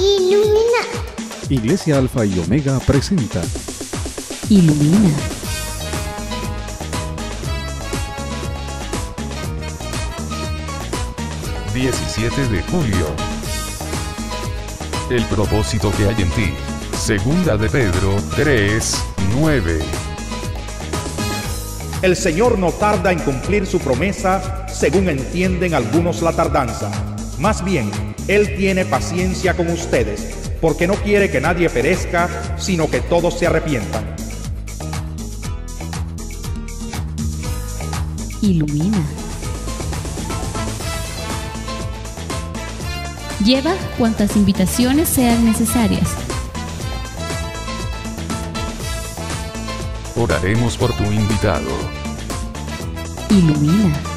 Ilumina. Iglesia Alfa y Omega presenta Ilumina. ...17 de julio... El propósito que hay en ti. Segunda de Pedro 3:9. El Señor no tarda en cumplir su promesa, según entienden algunos la tardanza. Más bien, Él tiene paciencia con ustedes, porque no quiere que nadie perezca, sino que todos se arrepientan. Ilumina. Lleva cuantas invitaciones sean necesarias. Oraremos por tu invitado. Ilumina.